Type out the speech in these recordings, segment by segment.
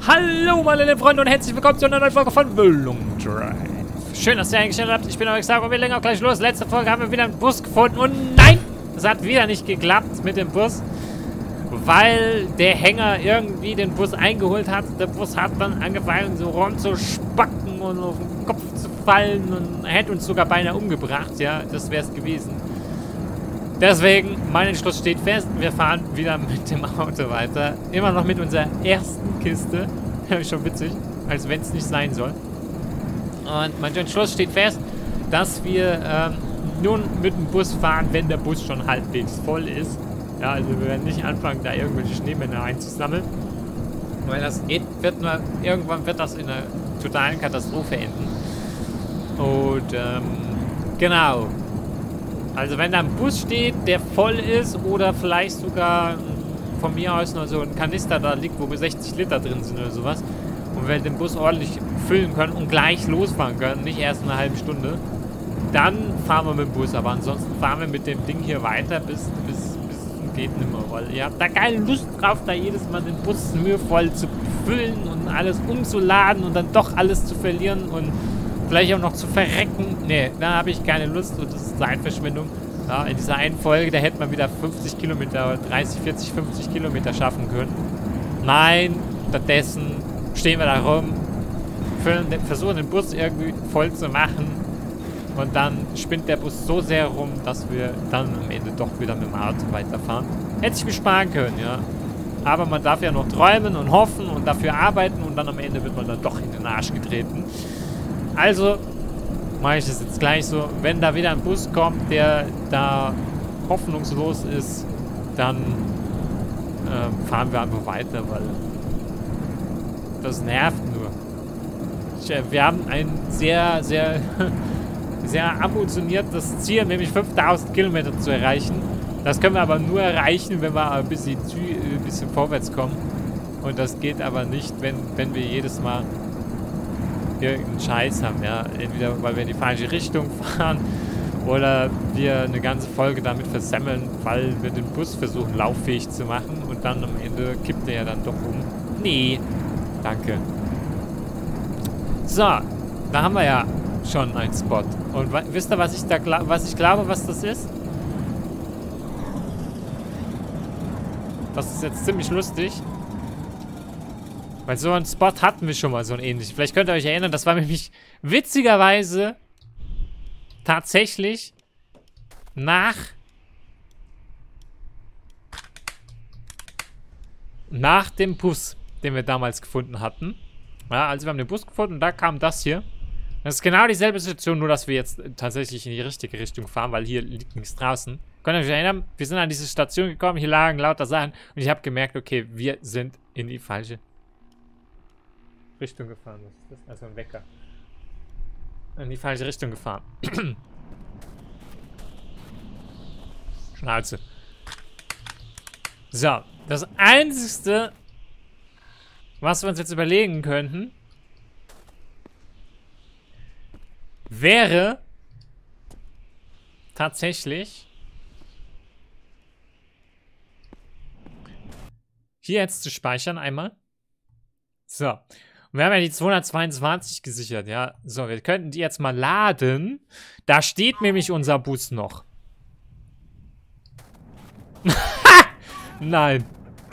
Hallo meine lieben Freunde und herzlich willkommen zu einer neuen Folge von Bildung Drive. Schön, dass ihr eingestellt habt. Ich bin euch gesagt und wir legen auch gleich los. Letzte Folge haben wir wieder einen Bus gefunden und nein, es hat wieder nicht geklappt mit dem Bus, weil der Hänger irgendwie den Bus eingeholt hat. Der Bus hat dann angefangen so rumzuspacken und auf den Kopf zu fallen und hätte uns sogar beinahe umgebracht. Ja, das wäre es gewesen. Deswegen, mein Entschluss steht fest. Wir fahren wieder mit dem Auto weiter. Immer noch mit unserer ersten Kiste. Schon witzig, als wenn es nicht sein soll. Und mein Entschluss steht fest, dass wir nun mit dem Bus fahren, wenn der Bus schon halbwegs voll ist. Ja, also wir werden nicht anfangen, da irgendwelche Schneemänner einzusammeln. Weil das geht, irgendwann wird das in einer totalen Katastrophe enden. Und, genau. Also wenn da ein Bus steht, der voll ist oder vielleicht sogar von mir aus noch so ein Kanister da liegt, wo 60 Liter drin sind oder sowas und wir den Bus ordentlich füllen können und gleich losfahren können, nicht erst eine halbe Stunde, dann fahren wir mit dem Bus. Aber ansonsten fahren wir mit dem Ding hier weiter bis geht nicht mehr, weil ihr habt da keine Lust drauf, da jedes Mal den Bus mühevoll zu füllen und alles umzuladen und dann doch alles zu verlieren und vielleicht auch noch zu verrecken. Nee, da habe ich keine Lust und das ist Zeitverschwendung. Ja, in dieser einen Folge, da hätte man wieder 50 Kilometer oder 30, 40, 50 Kilometer schaffen können. Nein, stattdessen stehen wir da rum, versuchen den Bus irgendwie voll zu machen und dann spinnt der Bus so sehr rum, dass wir dann am Ende doch wieder mit dem Auto weiterfahren. Hätte ich mir sparen können, ja. Aber man darf ja noch träumen und hoffen und dafür arbeiten und dann am Ende wird man dann doch in den Arsch getreten. Also mache ich das jetzt gleich so. Wenn da wieder ein Bus kommt, der da hoffnungslos ist, dann fahren wir einfach weiter, weil das nervt nur. Wir haben ein sehr, sehr, sehr ambitioniertes Ziel, nämlich 5000 Kilometer zu erreichen. Das können wir aber nur erreichen, wenn wir ein bisschen vorwärts kommen. Und das geht aber nicht, wenn wir jedes Mal irgendeinen Scheiß haben, ja. Entweder weil wir in die falsche Richtung fahren oder wir eine ganze Folge damit versemmeln, weil wir den Bus versuchen lauffähig zu machen und dann am Ende kippt er ja dann doch um. Nee, danke. So, da haben wir ja schon einen Spot. Und wisst ihr, was ich glaube, was das ist? Das ist jetzt ziemlich lustig. Weil so einen Spot hatten wir schon mal, so einen ähnlichen. Vielleicht könnt ihr euch erinnern, das war nämlich witzigerweise tatsächlich nach dem Bus, den wir damals gefunden hatten. Ja, also wir haben den Bus gefunden und da kam das hier. Das ist genau dieselbe Situation, nur dass wir jetzt tatsächlich in die richtige Richtung fahren, weil hier liegt nichts draußen. Könnt ihr euch erinnern, wir sind an diese Station gekommen, hier lagen lauter Sachen und ich habe gemerkt, okay, wir sind in die falsche Richtung gefahren. Was ist das? Also ein Wecker. In die falsche Richtung gefahren. Schnauze. So, das Einzige, was wir uns jetzt überlegen könnten, wäre tatsächlich hier jetzt zu speichern einmal. So. Und wir haben ja die 222 gesichert, ja. So, wir könnten die jetzt mal laden. Da steht nämlich unser Bus noch. Nein.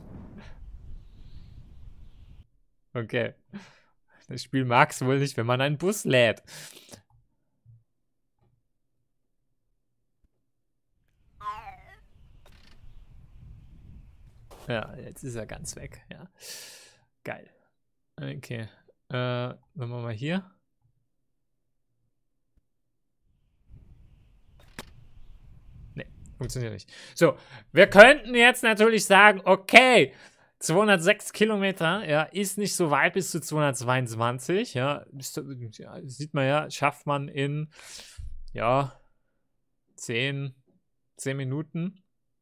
Okay. Das Spiel mag es wohl nicht, wenn man einen Bus lädt. Ja, jetzt ist er ganz weg, ja. Geil. Okay. Wenn wir mal hier. Ne, funktioniert nicht. So, wir könnten jetzt natürlich sagen, okay, 206 Kilometer, ja, ist nicht so weit bis zu 222, ja, sieht man ja, schafft man in, ja, 10 Minuten.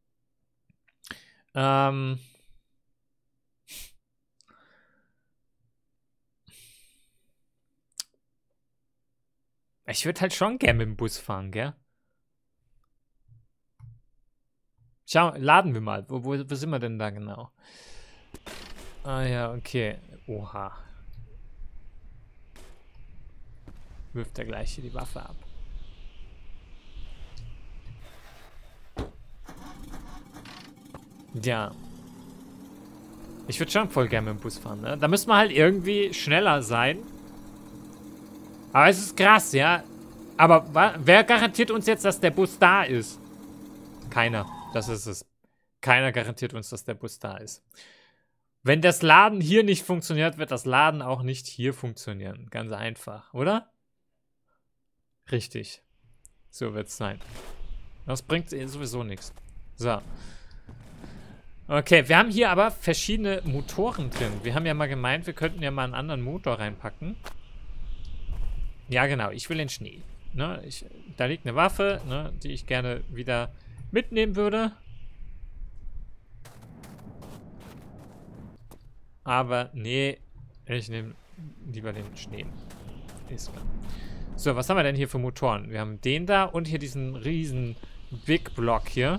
Ich würde halt schon gerne mit dem Bus fahren, gell? Schau, laden wir mal. Wo sind wir denn da genau? Ah ja, okay. Oha. Wirft er gleich hier die Waffe ab. Ja. Ich würde schon voll gerne mit dem Bus fahren, ne? Da müsste man halt irgendwie schneller sein. Aber es ist krass, ja. Aber wer garantiert uns jetzt, dass der Bus da ist? Keiner. Das ist es. Keiner garantiert uns, dass der Bus da ist. Wenn das Laden hier nicht funktioniert, wird das Laden auch nicht hier funktionieren. Ganz einfach, oder? Richtig. So wird es sein. Das bringt sowieso nichts. So. Okay, wir haben hier aber verschiedene Motoren drin. Wir haben ja mal gemeint, wir könnten ja mal einen anderen Motor reinpacken. Ja, genau. Ich will den Schnee. Ne, da liegt eine Waffe, ne, die ich gerne wieder mitnehmen würde. Aber nee, ich nehme lieber den Schnee. Ist klar. So, was haben wir denn hier für Motoren? Wir haben den da und hier diesen riesen Big Block hier.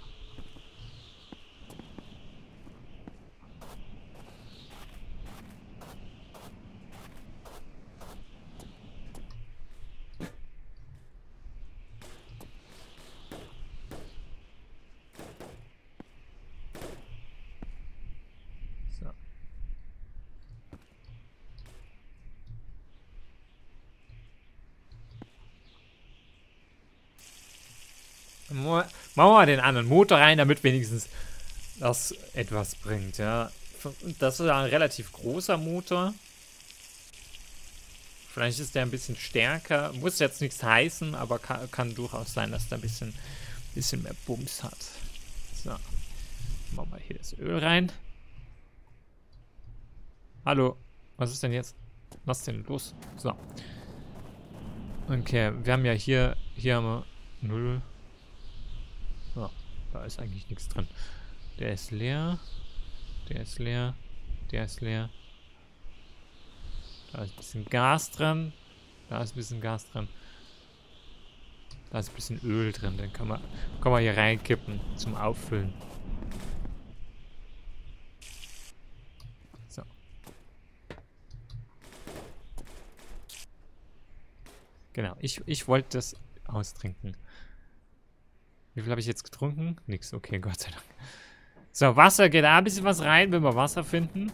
Machen wir mal den anderen Motor rein, damit wenigstens das etwas bringt, ja. Das ist ein relativ großer Motor. Vielleicht ist der ein bisschen stärker. Muss jetzt nichts heißen, aber kann durchaus sein, dass der ein bisschen mehr Bums hat. So. Machen wir hier das Öl rein. Hallo. Was ist denn jetzt? Was ist denn los? So. Okay, wir haben ja hier haben wir 0. Oh, da ist eigentlich nichts drin. Der ist leer. Der ist leer. Der ist leer. Da ist ein bisschen Gas drin. Da ist ein bisschen Gas drin. Da ist ein bisschen Öl drin. Den kann man hier reinkippen zum Auffüllen. So. Genau. Ich wollte das austrinken. Wie viel habe ich jetzt getrunken? Nix. Okay, Gott sei Dank. So, Wasser. Geht da ein bisschen was rein, wenn wir Wasser finden.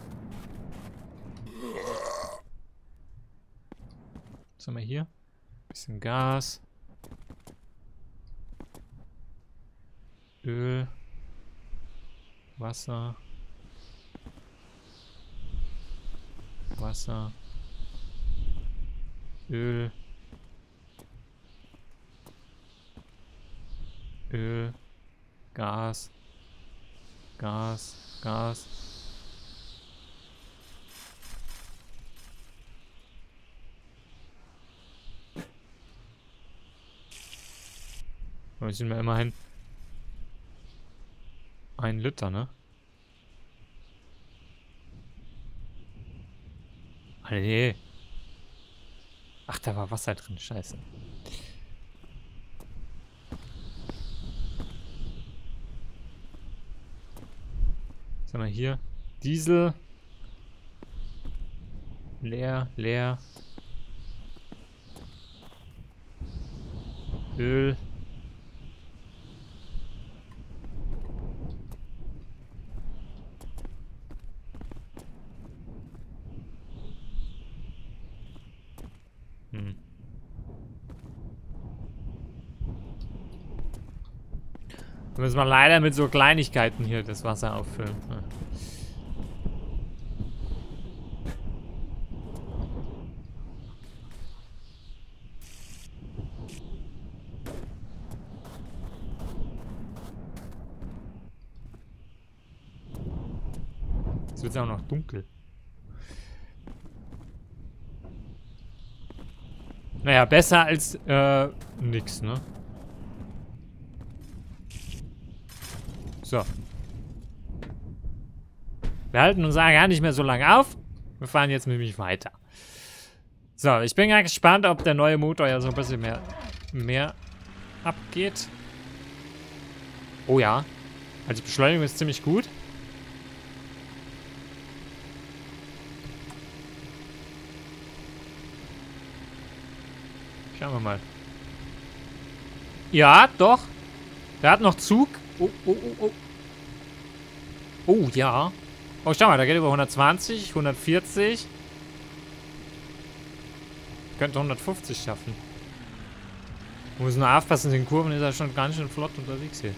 Was haben wir hier? Bisschen Gas. Öl. Wasser. Wasser. Öl. Öl, Gas, Gas, Gas. Da sind wir immerhin 1 Liter, ne? Ah, nee. Ach, da war Wasser drin, scheiße. Was haben wir hier? Diesel. Leer, leer. Öl. Da müssen wir leider mit so Kleinigkeiten hier das Wasser auffüllen. Ja. Jetzt wird es auch noch dunkel. Naja, besser als nix, ne? So. Wir halten uns gar nicht mehr so lange auf. Wir fahren jetzt nämlich weiter. So, ich bin ganz gespannt, ob der neue Motor ja so ein bisschen mehr abgeht. Oh ja. Also die Beschleunigung ist ziemlich gut. Schauen wir mal. Ja, doch. Der hat noch Zug. Oh, oh, oh, oh. Oh, ja. Oh, schau mal, da geht über 120, 140. Könnte 150 schaffen. Muss nur aufpassen, in den Kurven ist er schon ganz schön flott unterwegs hier.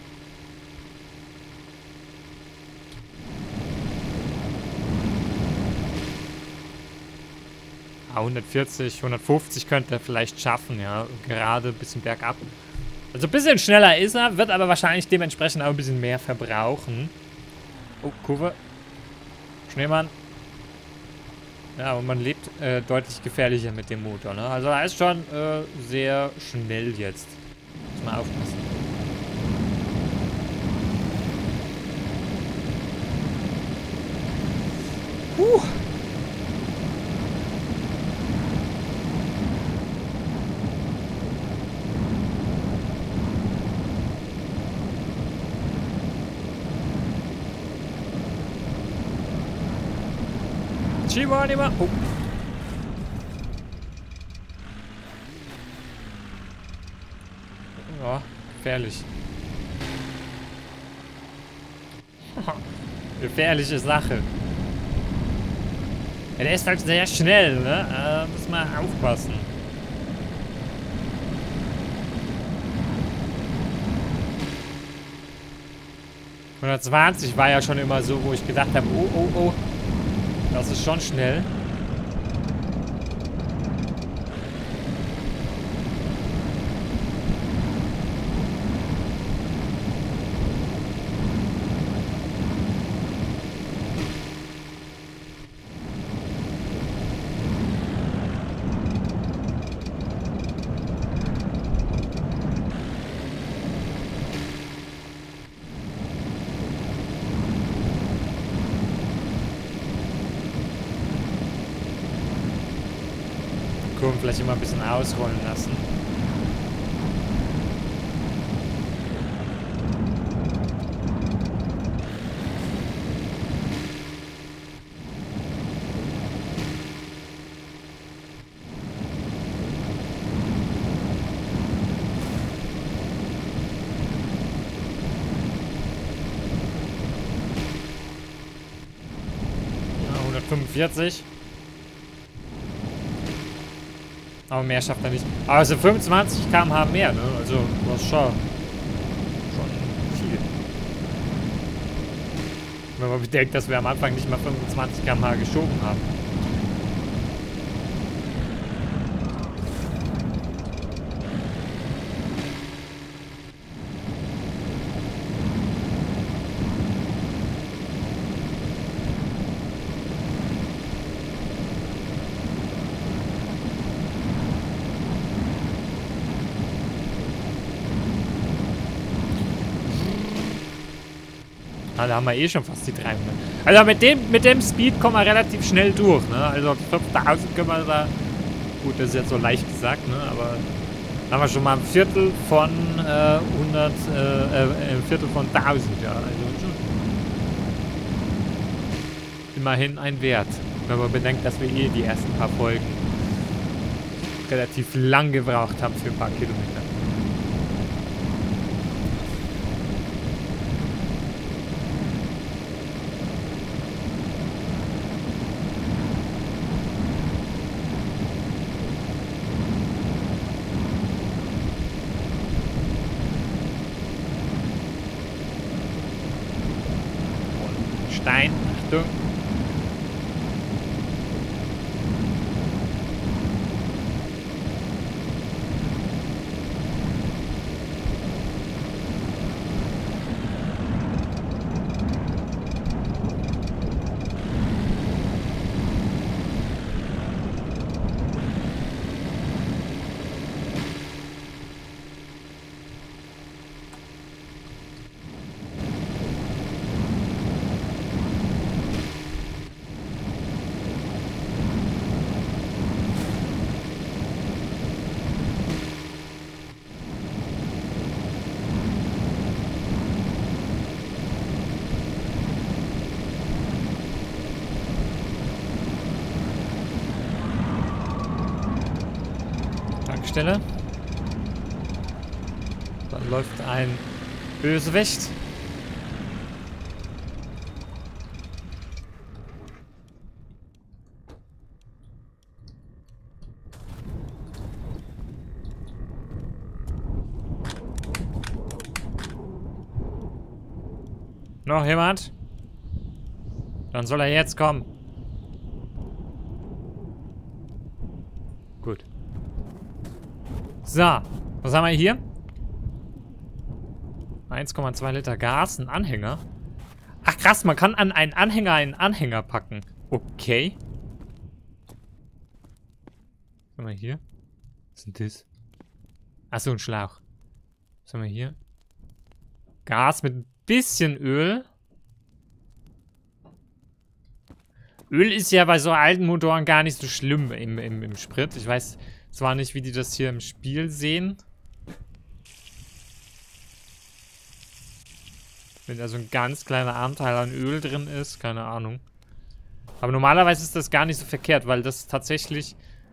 Ah, 140, 150 könnte er vielleicht schaffen, ja. Gerade ein bisschen bergab. Also ein bisschen schneller ist er, wird aber wahrscheinlich dementsprechend auch ein bisschen mehr verbrauchen. Oh, Kurve. Schneemann. Ja, und man lebt deutlich gefährlicher mit dem Motor, ne? Also er ist schon sehr schnell jetzt. Muss mal aufpassen. Chihuahua. Oh. Ja, gefährlich. Gefährliche Sache. Ja, der ist halt sehr schnell, ne? Muss man aufpassen. ...120 war ja schon immer so, wo ich gedacht habe, oh, oh, oh. Das ist schon schnell. Kurven vielleicht immer ein bisschen ausrollen lassen. Ja, 145. Aber mehr schafft er nicht. Aber also 25 km/h mehr, ne? Also, das ist schon viel. Wenn man bedenkt, dass wir am Anfang nicht mal 25 km/h geschoben haben. Da haben wir eh schon fast die 300. Also mit dem Speed kommen wir relativ schnell durch, ne? Also 5000 können wir da... Gut, das ist jetzt so leicht gesagt, ne? Aber dann haben wir schon mal ein Viertel von 100, ein Viertel von 1000, ja. Also schon immerhin ein Wert. Wenn man bedenkt, dass wir eh die ersten paar Folgen relativ lang gebraucht haben für ein paar Kilometer. Stein, Achtung. Tankstelle. Da läuft ein Bösewicht. Noch jemand? Dann soll er jetzt kommen. Gut. So, was haben wir hier? 1,2 Liter Gas, ein Anhänger. Ach krass, man kann an einen Anhänger packen. Okay. Was haben wir hier? Was ist denn das? Achso, ein Schlauch. Was haben wir hier? Gas mit ein bisschen Öl. Öl ist ja bei so alten Motoren gar nicht so schlimm im Sprit. Ich weiß zwar nicht, wie die das hier im Spiel sehen. Wenn da so ein ganz kleiner Anteil an Öl drin ist, keine Ahnung. Aber normalerweise ist das gar nicht so verkehrt, weil das tatsächlich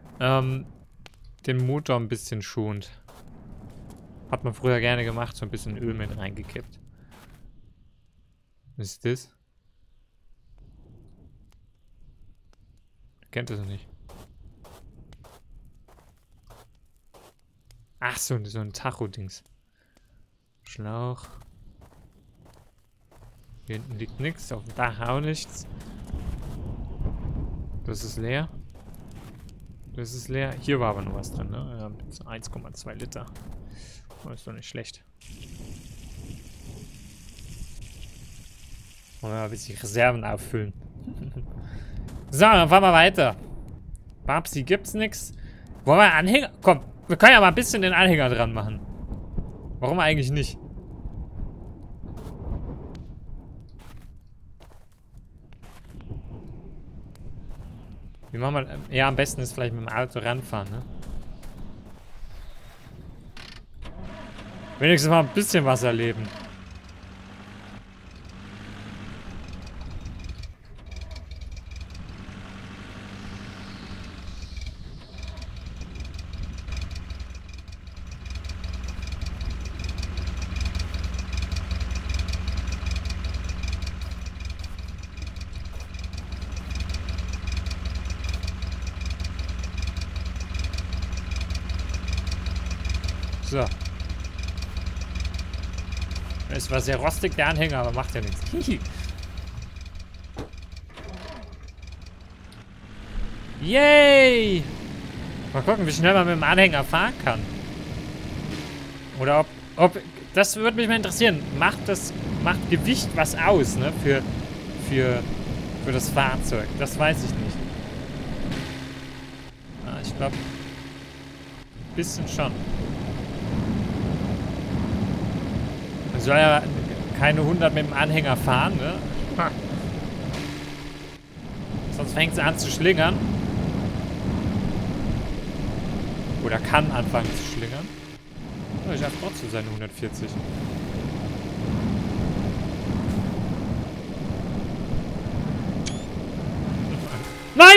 den Motor ein bisschen schont. Hat man früher gerne gemacht, so ein bisschen Öl mit reingekippt. Was ist das? Kennt ihr das nicht? Ach so, so ein Tacho-Dings. Schlauch. Hier hinten liegt nichts, auf dem Dach auch nichts. Das ist leer. Das ist leer. Hier war aber noch was drin, ne? Ja, 1,2 Liter. Oh, ist doch nicht schlecht. Wollen wir mal ein bisschen Reserven auffüllen. So, dann fahren wir weiter. Babsi, gibt's nichts. Wollen wir einen Anhänger? Komm, wir können ja mal ein bisschen den Anhänger dran machen. Warum eigentlich nicht? Wie machen wir? Ja, am besten ist vielleicht mit dem Auto ranfahren, ne? Wenigstens mal ein bisschen was erleben. So. Es war sehr rostig, der Anhänger, aber macht ja nichts. Yay! Mal gucken, wie schnell man mit dem Anhänger fahren kann. Oder ob das würde mich mal interessieren. Macht Gewicht was aus, ne? Für das Fahrzeug. Das weiß ich nicht. Ah, ich glaube, ein bisschen schon. Man soll ja keine 100 mit dem Anhänger fahren, ne? Sonst fängt es an zu schlingern. Oder kann anfangen zu schlingern. Oh, ich habe trotzdem seine 140. Nein!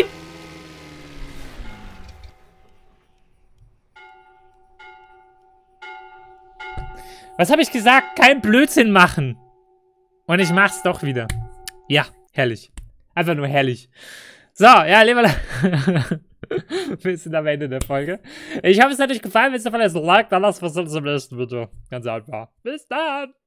Was habe ich gesagt? Kein Blödsinn machen. Und ich mach's doch wieder. Ja, herrlich. Einfach nur herrlich. So, ja, lieber wir sind am Ende der Folge. Ich hoffe, es hat euch gefallen. Wenn es davon ist, like, dann lasst was zum nächsten Video. Ganz einfach. Bis dann.